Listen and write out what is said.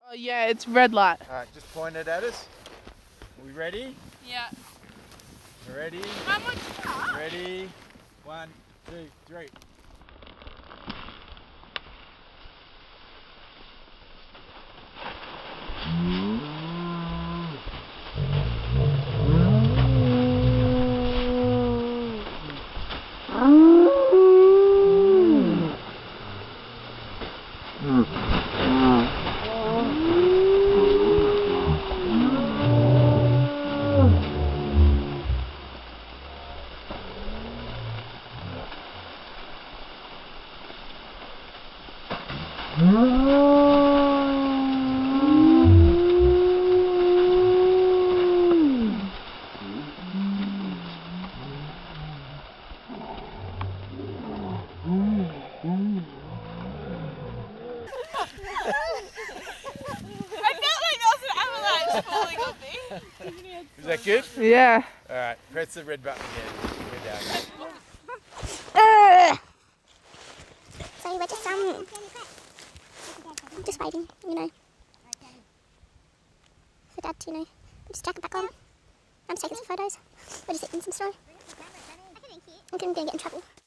Oh yeah, it's red light. Alright, just point it at us. Are we ready? Yeah. Ready? How much time? Ready? 1, 2, 3. Is that good? Yeah. Alright, press the red button again. We're down. So we're just waiting, you know, for Dad to, put his jacket back on. I'm just taking some photos. We're just eating some snow. I'm going to get in trouble.